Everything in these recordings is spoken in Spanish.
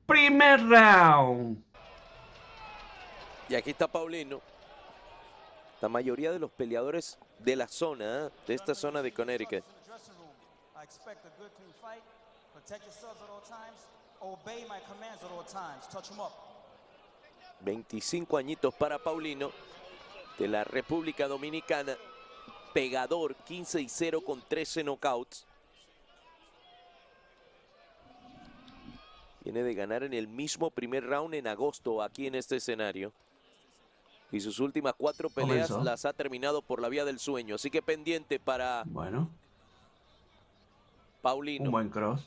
Primer round. Y aquí está Paulino. La mayoría de los peleadores de la zona, de esta zona de Connecticut. 25 añitos para Paulino, de la República Dominicana. Pegador, 15-0 con 13 knockouts. Viene de ganar en el mismo primer round en agosto aquí en este escenario. Y sus últimas 4 peleas las ha terminado por la vía del sueño. Así que pendiente para Paulino. Un buen cross.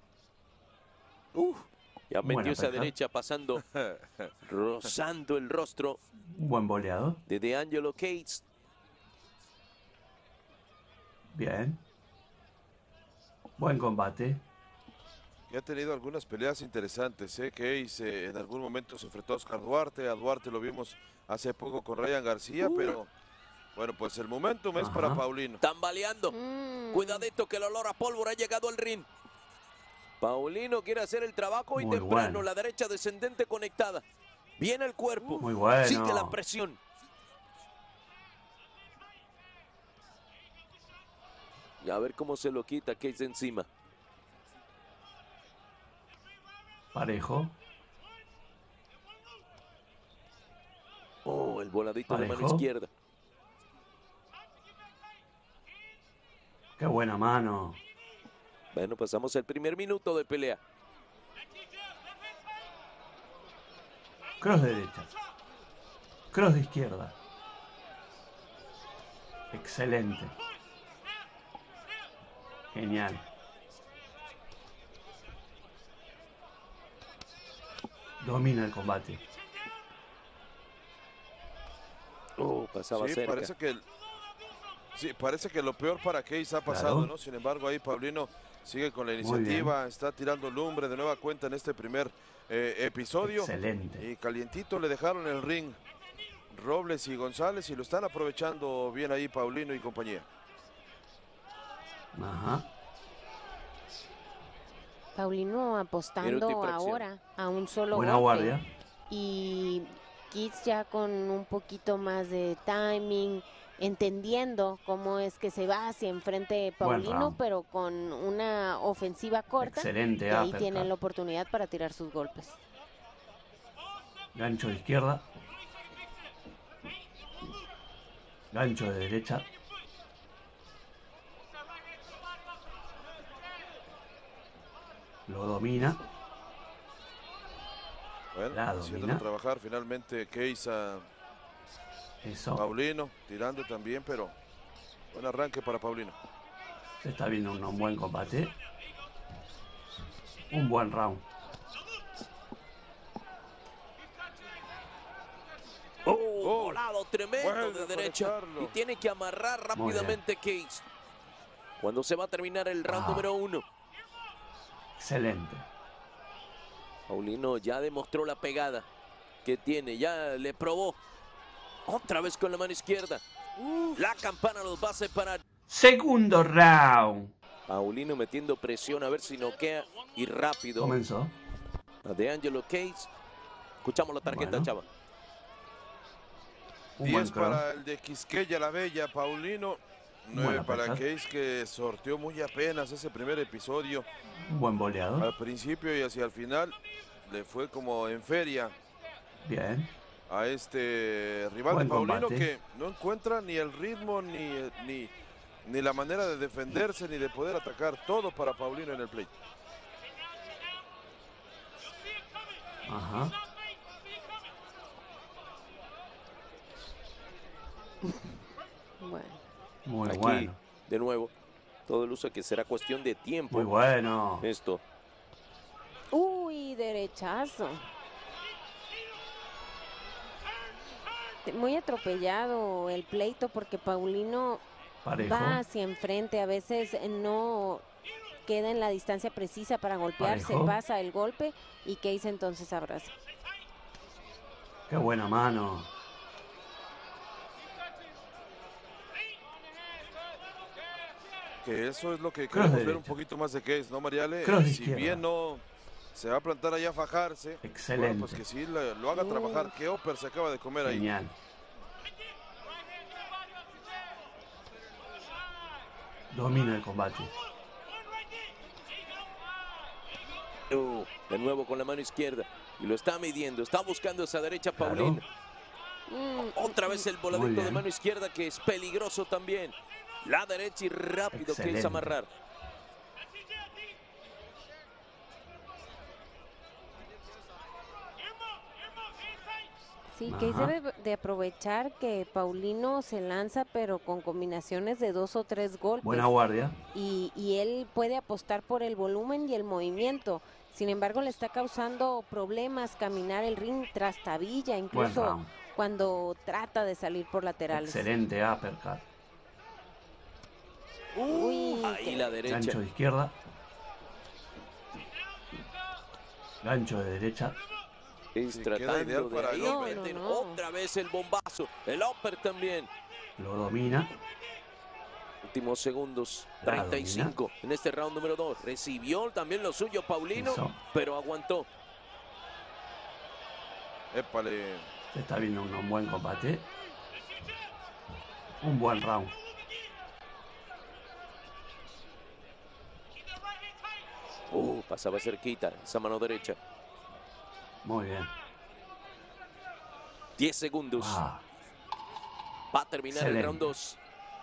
Ya metió esa derecha pasando, rozando el rostro. Un buen boleado. De D'Angelo Case. Bien. Buen combate. Y ha tenido algunas peleas interesantes, Case en algún momento se enfrentó a Oscar Duarte. A Duarte lo vimos hace poco con Ryan García, pero bueno, pues el momentum es para Paulino. Tambaleando. Cuidadito que el olor a pólvora ha llegado al ring. Paulino quiere hacer el trabajo y temprano. La derecha descendente conectada. Viene el cuerpo. Muy bueno. Sigue la presión. Y a ver cómo se lo quita Case encima. Parejo. El voladito de mano izquierda. Qué buena mano. Bueno, pasamos el primer minuto de pelea. Cross de derecha. Cross de izquierda. Excelente. Genial. Domina el combate. Pasaba cerca. Parece que lo peor para Case ha pasado, ¿no? Sin embargo, ahí Paulino sigue con la iniciativa, está tirando lumbre de nueva cuenta en este primer episodio. Excelente. Y calientito le dejaron el ring Robles y González y lo están aprovechando bien ahí Paulino y compañía. Paulino apostando ahora a un solo Buena golpe. guardia. Y Kids ya con un poquito más de timing, entendiendo cómo es que se va hacia enfrente Paulino, pero con una ofensiva corta. Excelente. Y ahí tiene la oportunidad para tirar sus golpes. Gancho de izquierda. Gancho de derecha. Lo domina. Bueno, haciéndolo trabajar finalmente Case a Paulino, tirando también, pero buen arranque para Paulino. Se está viendo un buen combate. Un buen round. Volado tremendo de derecha. Y tiene que amarrar rápidamente Case. Cuando se va a terminar el round número 1. Excelente. Paulino ya demostró la pegada que tiene, ya le probó. Otra vez con la mano izquierda. La campana los va a separar. Segundo round. Paulino metiendo presión a ver si noquea y rápido. Comenzó. A D'Angelo Case. Escuchamos la tarjeta, chava. 10 para el de Quisqueya la Bella, Paulino. 9 para Case, que sorteó muy apenas ese primer episodio. Un buen boleado. Al principio y hacia el final le fue como en feria. Bien. A este rival de Paulino, que no encuentra ni el ritmo, ni la manera de defenderse, ni de poder atacar. Todo para Paulino en el pleito. Bueno. Muy aquí, bueno. De nuevo, todo luce que será cuestión de tiempo. Muy bueno. Esto. Uy, derechazo. Muy atropellado el pleito porque Paulino va hacia enfrente. A veces no queda en la distancia precisa para golpearse, pasa el golpe y Case entonces abraza. Qué buena mano. Que eso es lo que queremos ver un poquito más de Case, ¿no, Mariale? Si bien no Se va a plantar allá a fajarse. Excelente. Bueno, pues que sí lo haga trabajar. Que Upper se acaba de comer ahí. Genial. Domina el combate. De nuevo con la mano izquierda. Y lo está midiendo. Está buscando esa derecha Paulino. Otra vez el voladito de mano izquierda que es peligroso también. La derecha y rápido que es amarrar. Sí, Case debe de aprovechar que Paulino se lanza, pero con combinaciones de 2 o 3 golpes. Buena guardia. Y él puede apostar por el volumen y el movimiento. Sin embargo, le está causando problemas caminar el ring tras tabilla, incluso cuando trata de salir por laterales. Excelente uppercut. Ahí la derecha. Gancho de izquierda. Gancho de derecha. Tratando de ahí meter otra vez el bombazo. El upper también. Lo domina. Últimos segundos, 35 en este round número 2. Recibió también lo suyo Paulino, pero aguantó. Épale. Se está viendo un buen combate. Un buen round. Pasaba cerquita esa mano derecha. Muy bien. 10 segundos. Va a terminar el round 2.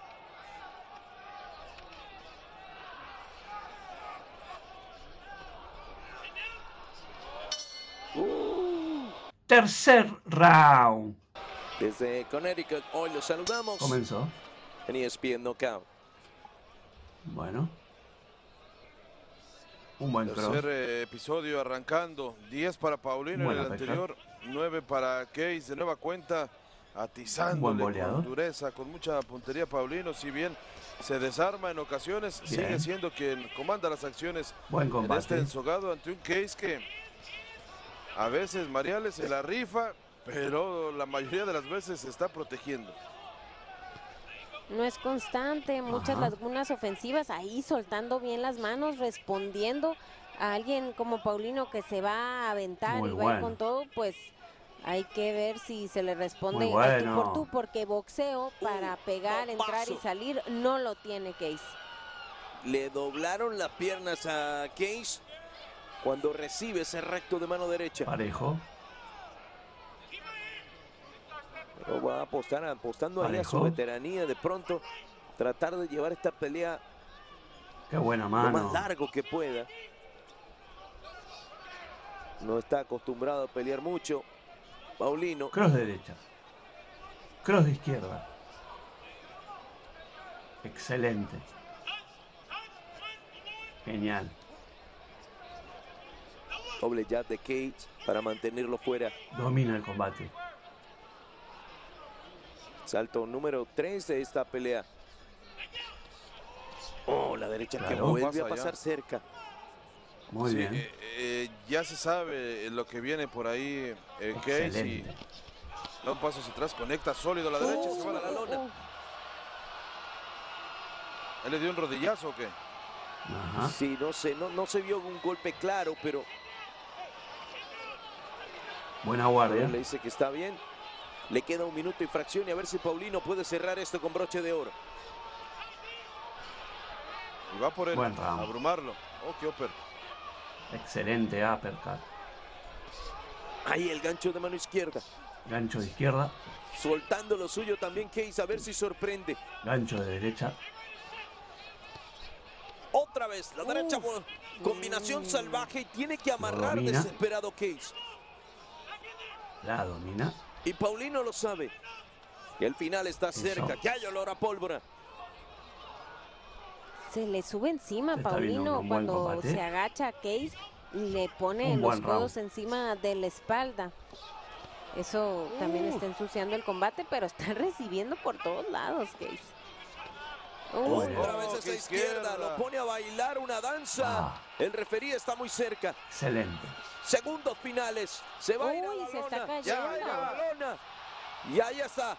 Tercer round. Desde Connecticut, hoy los saludamos. Comenzó. En ESPN Knockout. Bueno. Un buen tercer episodio arrancando. 10 para Paulino en el anterior. 9 para Case. De nueva cuenta, atizándole con dureza, con mucha puntería Paulino. Si bien se desarma en ocasiones, sigue siendo quien comanda las acciones en este ensogado ante un Case que a veces Mariales se la rifa, pero la mayoría de las veces se está protegiendo. No es constante, muchas lagunas ofensivas, ahí soltando bien las manos, respondiendo a alguien como Paulino que se va a aventar y va a ir con todo, pues hay que ver si se le responde al tú por tú, porque boxeo para pegar, entrar y salir no lo tiene Case. Le doblaron las piernas a Case cuando recibe ese recto de mano derecha. Parejo. Pero va apostando ahí a su veteranía, de pronto tratar de llevar esta pelea qué buena mano, lo más largo que pueda. No está acostumbrado a pelear mucho Paulino. Cross de derecha, cross de izquierda. Excelente. Genial. Doble jab de Cage para mantenerlo fuera. Domina el combate. Salto número 3 de esta pelea. La derecha que vuelve a pasar cerca. Muy bien. Ya se sabe lo que viene por ahí Case y da un paso hacia atrás, conecta sólido a la derecha, se va a la lona. ¿Él le dio un rodillazo o qué? Sí, no sé, no se vio un golpe claro, pero buena guardia. Le dice que está bien. Le queda 1 minuto y fracción y a ver si Paulino puede cerrar esto con broche de oro. Y va por él, a abrumarlo. Qué upper. Excelente uppercut. Ahí el gancho de mano izquierda. Gancho de izquierda. Soltando lo suyo también Case, a ver si sorprende. Gancho de derecha. Otra vez, la derecha, combinación salvaje y tiene que amarrar desesperado Case. La domina. Y Paulino lo sabe. Y el final está cerca. Que hay olor a pólvora. Se le sube encima a Paulino cuando se agacha a Case y le pone los codos encima de la espalda. Eso también está ensuciando el combate, pero está recibiendo por todos lados Case. Otra vez a esa izquierda, lo pone a bailar una danza. El referí está muy cerca. Excelente. Segundos finales. Se va a ir a la lona. Se está cayendo. Ya va a ir a la lona. Y ahí está.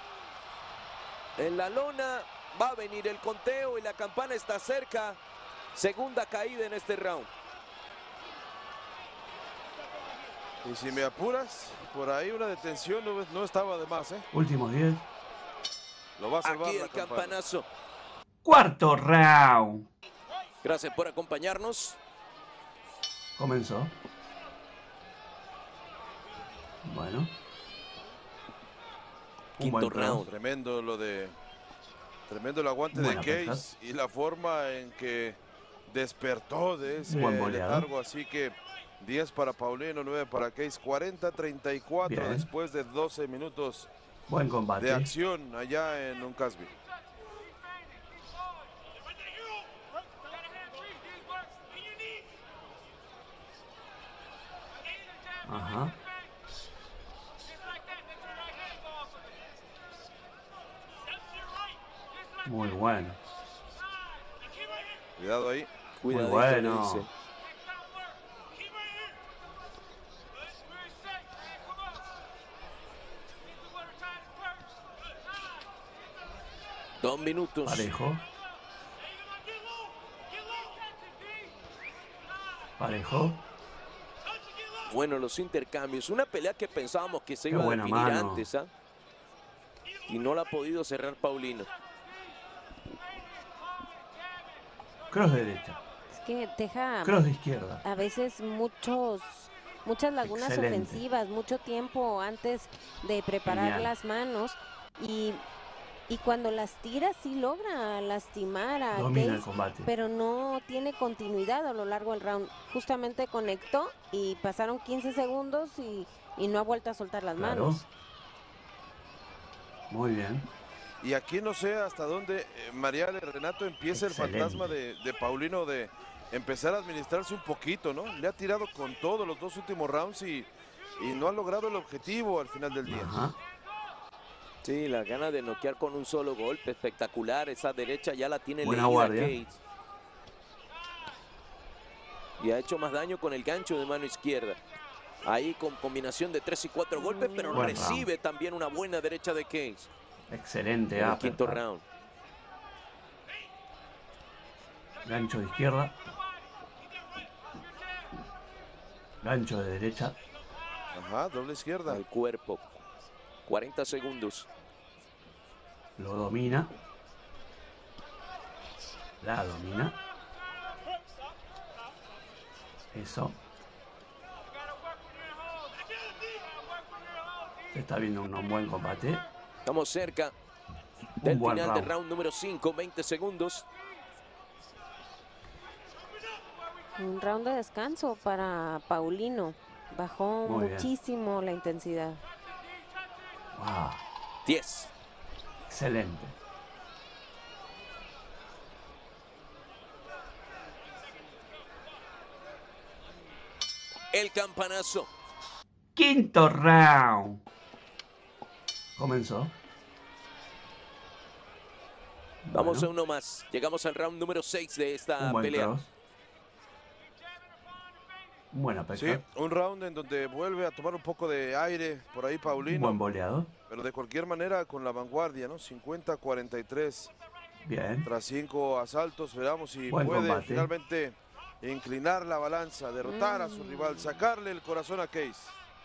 En la lona va a venir el conteo y la campana está cerca. Segunda caída en este round. Y si me apuras, por ahí una detención no estaba de más, ¿eh? Últimos 10. Lo va a salvar Aquí la el campana. campanazo. Cuarto round. Gracias por acompañarnos. Comenzó. Bueno. Quinto round. Tremendo el aguante de Case y la forma en que despertó de ese letargo. Así que 10 para Paulino, 9 para Case, 40-34 después de 12 minutos buen combate de acción allá en Uncasby. Ajá. Muy bueno. Cuidado ahí. Cuidado. Muy bueno. Dos minutos. Parejo. Parejo. Bueno, los intercambios. Una pelea que pensábamos que se iba a definir antes, ¿ah? Y no la ha podido cerrar Paulino. Cross derecha. Es que deja cross de izquierda. A veces muchas lagunas ofensivas, mucho tiempo antes de preparar las manos y cuando las tira sí logra lastimar a Domina Case, el combate, pero no tiene continuidad a lo largo del round. Justamente conectó y pasaron 15 segundos y no ha vuelto a soltar las manos. Muy bien. Y aquí no sé hasta dónde, Mariale, Renato, empieza el fantasma de Paulino de empezar a administrarse un poquito, ¿no? Le ha tirado con todo los dos últimos rounds y no ha logrado el objetivo al final del día. Ajá. Sí, la gana de noquear con un solo golpe, espectacular. Esa derecha ya la tiene buena leída guardia. Case. Y ha hecho más daño con el gancho de mano izquierda. Ahí con combinación de 3 y 4 golpes, pero buen recibe también una buena derecha de Case. Excelente. En el quinto round. Gancho de izquierda. Gancho de derecha. Ajá, doble izquierda. Al cuerpo. 40 segundos. Lo domina. La domina. Eso. Se está viendo un buen combate. Estamos cerca del final del round número 5, 20 segundos. Un round de descanso para Paulino. Bajó muchísimo la intensidad. Wow. 10. Excelente. El campanazo. Quinto round. Comenzó. Vamos a uno más. Llegamos al round número 6 de esta pelea. Cross. Buena pelea. Sí, un round en donde vuelve a tomar un poco de aire por ahí Paulino. Buen boleado. Pero de cualquier manera con la vanguardia, ¿no? 50-43. Bien. Tras 5 asaltos, veamos si buen puede combate. Finalmente inclinar la balanza, derrotar a su rival, sacarle el corazón a Case.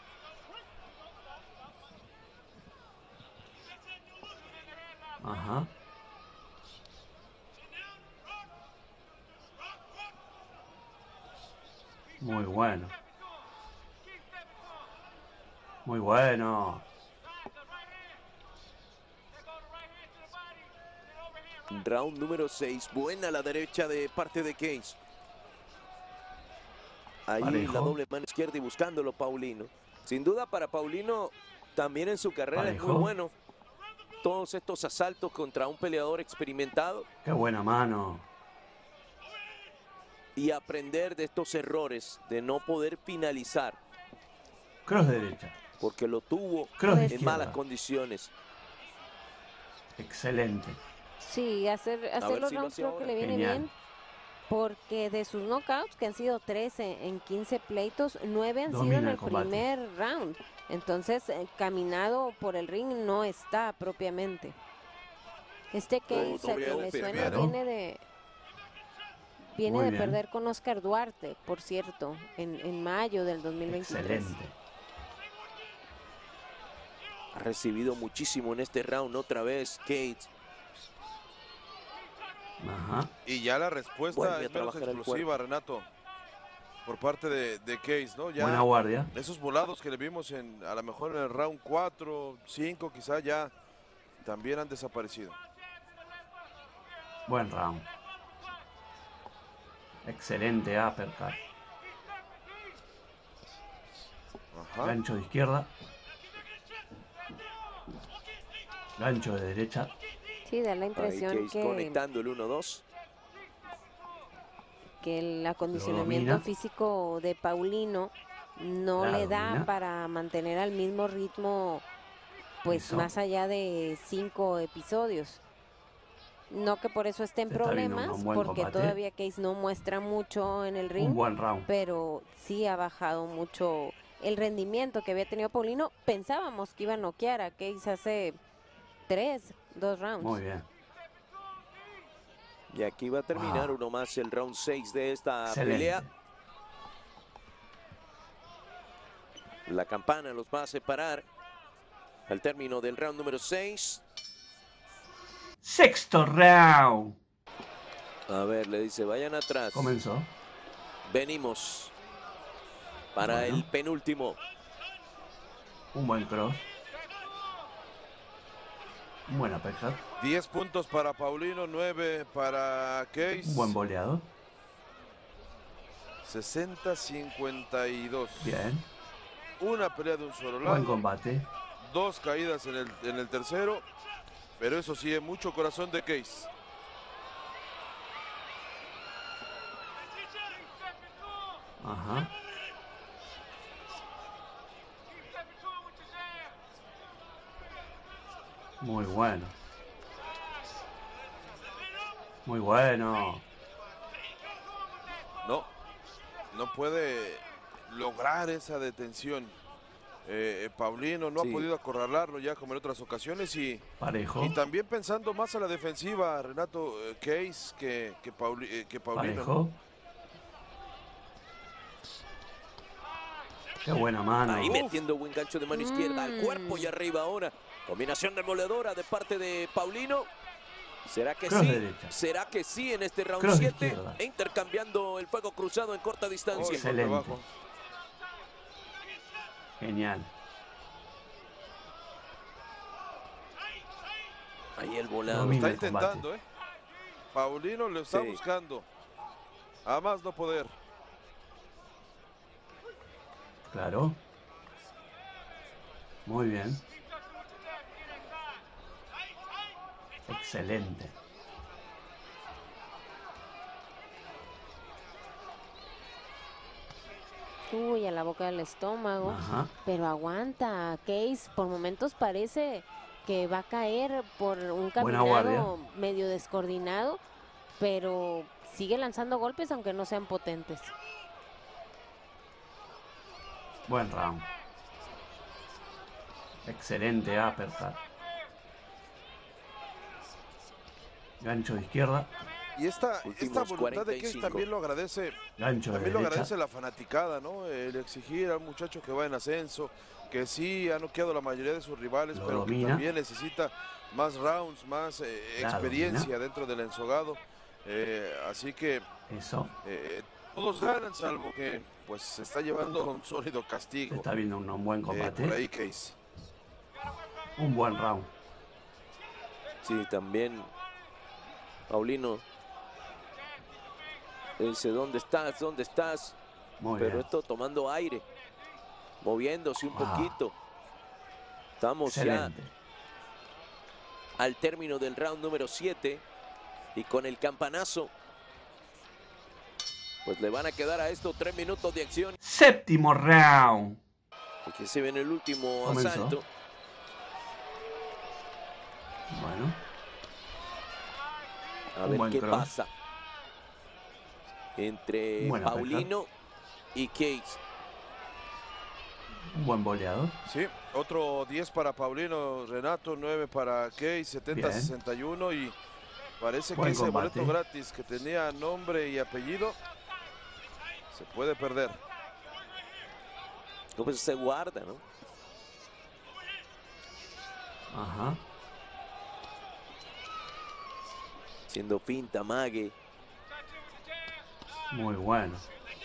Ajá. Muy bueno. Muy bueno. Round número 6. Buena la derecha de parte de Case. Ahí Parejo. la doble mano izquierda y buscándolo Paulino. Sin duda para Paulino también en su carrera Parejo. es muy bueno. Todos estos asaltos contra un peleador experimentado. Qué buena mano. Y aprender de estos errores de no poder finalizar. Cross derecha. Porque lo tuvo Cross en izquierda. malas condiciones. Excelente. Sí, hacer los si lo rounds hace creo que ahora. le viene Genial. bien. Porque de sus knockouts, que han sido 13 en 15 pleitos, 9 han Domina sido en el el combate. primer round. Entonces, caminado por el ring no está propiamente. Este Case, doble que me golpe, suena, claro. viene Muy de bien. perder con Oscar Duarte, por cierto, en mayo del 2023. Excelente. Ha recibido muchísimo en este round otra vez Cage. Ajá. Y ya la respuesta es menos explosiva, Renato, por parte de Cage, ¿no? Ya buena guardia. Esos volados que le vimos a lo mejor en el round 4, 5, quizá ya también han desaparecido. Buen round. Excelente uppercut. Ajá. Gancho de izquierda. Gancho de derecha. Sí, da la impresión que conectando el 1-2. Que el acondicionamiento físico de Paulino no le da para mantener al mismo ritmo, pues más allá de 5 episodios. No que por eso esté en problemas, porque combate. Todavía Cage no muestra mucho en el ring. Un buen round. Pero sí ha bajado mucho el rendimiento que había tenido Paulino. Pensábamos que iba a noquear a Cage hace 2 rounds. Muy bien. Y aquí va a terminar uno más, el round 6 de esta pelea. La campana los va a separar al término del round número 6. Sexto round. A ver, le dice, vayan atrás. Comenzó. Venimos para el penúltimo. Un buen cross. Buena uppercut. 10 puntos para Paulino, 9 para Cage. Un buen boleado. 60-52. Bien. Una pelea de un solo lado. Buen combate. 2 caídas en el tercero. Pero eso sí, mucho corazón de Cage. Ajá. Muy bueno. Muy bueno. No puede lograr esa detención. Paulino no ha podido acorralarlo ya como en otras ocasiones y también pensando más a la defensiva, Renato, Cage que Paulino. Parejo. Qué buena mano. Ahí metiendo buen gancho de mano izquierda al cuerpo y arriba ahora. Combinación demoledora de parte de Paulino. ¿Será que sí? Derecha. ¿Será que sí en este round 7? Intercambiando el fuego cruzado en corta distancia. Excelente. Genial. Ahí el volado. Lo está intentando, Paulino lo está buscando. A más no poder. Claro. Muy bien. Excelente. Uy, a la boca del estómago. Ajá. Pero aguanta. Cage por momentos parece que va a caer por un caminado medio descoordinado, pero sigue lanzando golpes aunque no sean potentes. Buen round. Excelente uppercut. Gancho de izquierda. Y esta voluntad de Cage también lo agradece. Gancho de también derecha. lo agradece la fanaticada, ¿no? El exigir al muchacho que va en ascenso, que sí ha noqueado a la mayoría de sus rivales, pero que también necesita más rounds, más experiencia dentro del ensogado. Así que todos ganan, salvo que pues se está llevando un sólido castigo. Se está viendo un buen combate. Por ahí Cage. Un buen round. Sí, también Paulino dice, ¿dónde estás? ¿Dónde estás? Pero esto tomando aire, moviéndose un poquito. Estamos ya al término del round número 7 y con el campanazo pues le van a quedar a esto 3 minutos de acción. Séptimo round. Aquí se ve en el último asalto. Bueno. A ver qué pasa entre Paulino y Cage. Un buen boleador. Sí, otro 10 para Paulino, Renato, 9 para Cage, 70-61 y parece que ese boleto gratis que tenía nombre y apellido se puede perder. Pues se guarda, ¿no? Ajá. Siendo finta, mague. Muy bueno.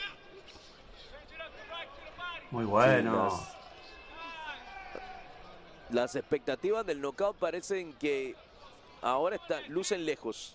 Muy bueno. Sí, las expectativas del knockout parecen que ahora lucen lejos.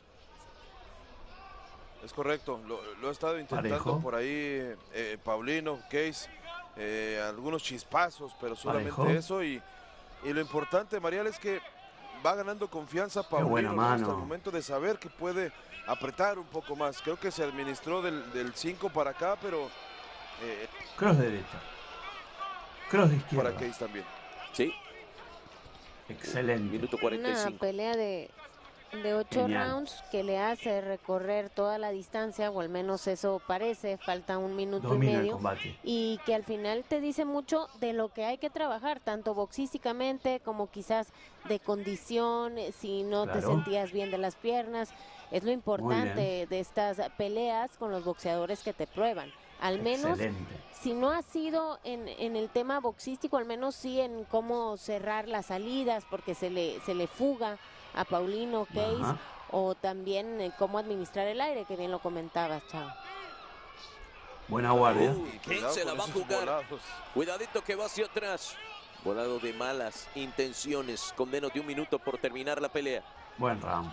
Es correcto, lo ha estado intentando Parejo. por ahí Paulino, Case, algunos chispazos, pero solamente Parejo. eso. Y lo importante, Marial, es que va ganando confianza Paulino, buena ¿no? mano. Hasta el momento de saber que puede apretar un poco más. Creo que se administró del 5 para acá, pero Cross derecha. Cross de izquierda. para Case también. Sí. Excelente. Minuto Una 45. pelea de 8 Genial. rounds que le hace recorrer toda la distancia, o al menos eso parece, falta un minuto Domina y el medio. combate. Y que al final te dice mucho de lo que hay que trabajar, tanto boxísticamente como quizás de condición, si no te Claro. sentías bien de las piernas. Es lo importante de estas peleas con los boxeadores que te prueban. Al menos, Excelente. si no ha sido en el tema boxístico, al menos sí en cómo cerrar las salidas, porque se le fuga a Paulino, Case, Ajá. o también cómo administrar el aire, que bien lo comentabas, Chavo. Buena guardia. Uy, ¿quién Cuidado se la con va a esos jugar? volados. Cuidadito que va hacia atrás. Volado de malas intenciones, con menos de un minuto por terminar la pelea. Buen round.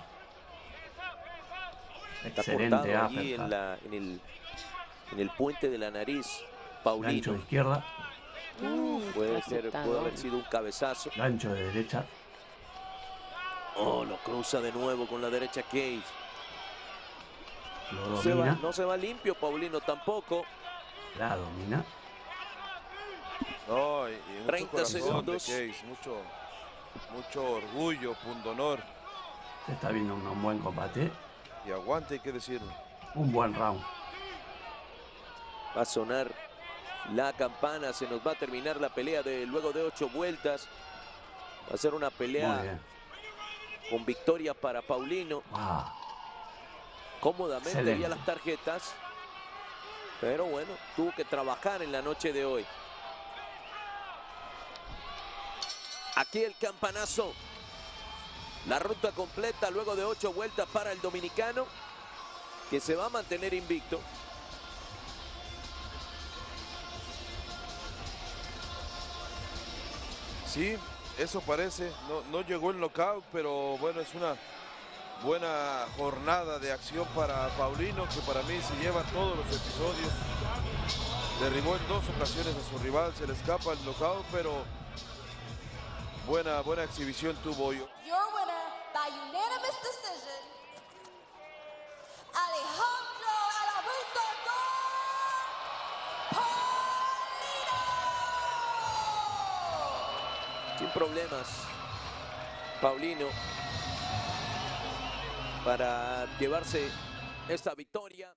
Está Excelente cortado allí uppercut. en el puente de la nariz. Gancho Paulino. de izquierda. Puede haber sido un cabezazo. Gancho de derecha. Oh, lo cruza de nuevo con la derecha Case. Lo No domina. se va limpio Paulino tampoco. La domina. No, y mucho 30 corazón de segundos. Case, mucho orgullo, pundonor Se está viendo un buen combate. y aguante, hay que decirlo. Un buen round. Va a sonar la campana, se nos va a terminar la pelea de luego de 8 vueltas. Va a ser una Muy pelea bien. con victoria para Paulino. Wow. Cómodamente Excelente. vía las tarjetas. Pero bueno, tuvo que trabajar en la noche de hoy. Aquí el campanazo. La ruta completa luego de 8 vueltas para el dominicano, que se va a mantener invicto. Sí, eso parece. No llegó el knockout, pero bueno, es una buena jornada de acción para Paulino, que para mí se lleva todos los episodios. Derribó en 2 ocasiones a su rival, se le escapa el knockout, pero buena exhibición tuvo hoy. Your winner by unanimous decision, Alejandro El Abusador Paulino. Sin problemas, Paulino, para llevarse esta victoria.